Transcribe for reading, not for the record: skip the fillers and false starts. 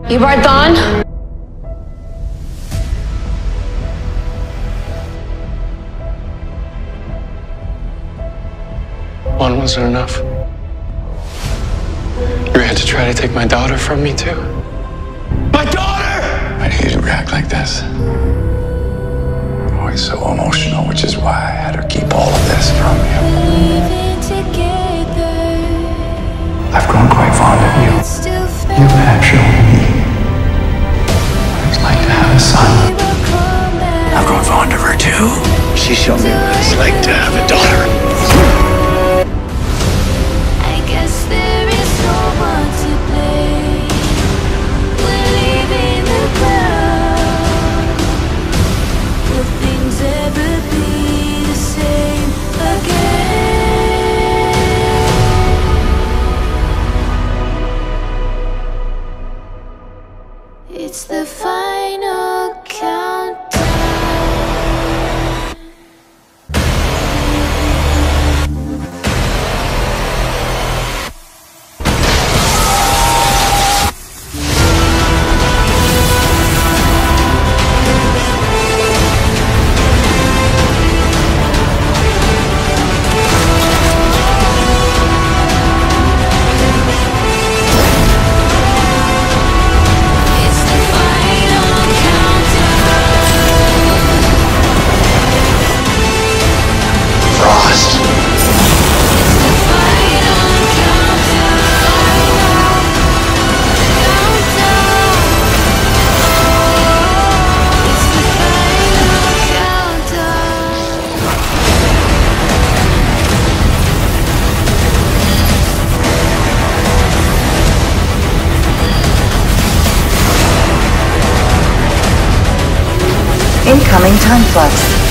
You brought Dawn? One wasn't enough. You had to try to take my daughter from me, too. My daughter! Why do you react like this? Always so emotional, which is why I had her keep all of this from you. I've grown quite fond of you. You have shown me what it's like to have a son. I've grown fond of her, too. She showed me what it's like to have a daughter. It's the final countdown. Incoming time flux.